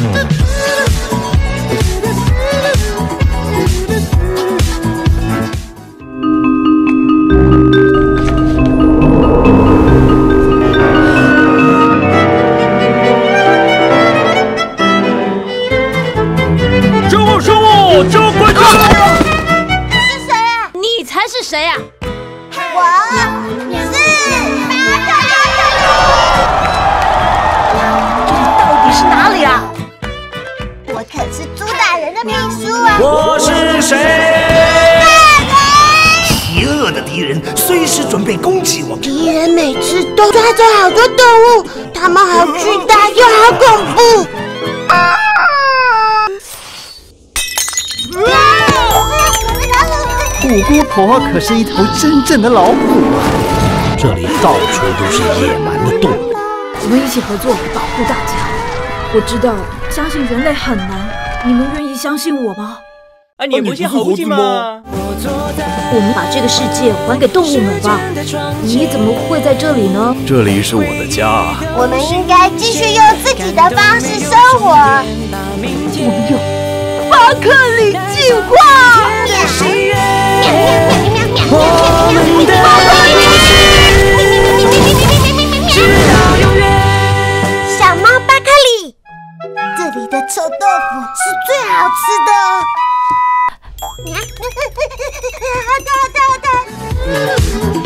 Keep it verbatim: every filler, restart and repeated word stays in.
是谁呀？ 我是巴克利。 这到底是哪里啊？ 我可是猪大人的秘书啊！ 我是谁？ 邪恶的敌人随时准备攻击我们。 敌人每次都抓走好多动物，它们好巨大又好恐怖。 虎姑婆可是一头真正的老虎啊！ 这里到处都是野蛮的动物。 我们一起合作，保护大家。我知道，相信人类很难，你们愿意相信我吗？ 啊，你不是猴子吗？ 我们把这个世界还给动物们吧。你怎么会在这里呢？ 这里是我的家。 我们应该继续用自己的方式生活。 我们有巴克里计划。 小猫巴克里，这里的臭豆腐是最好吃的哦。好的好的好的。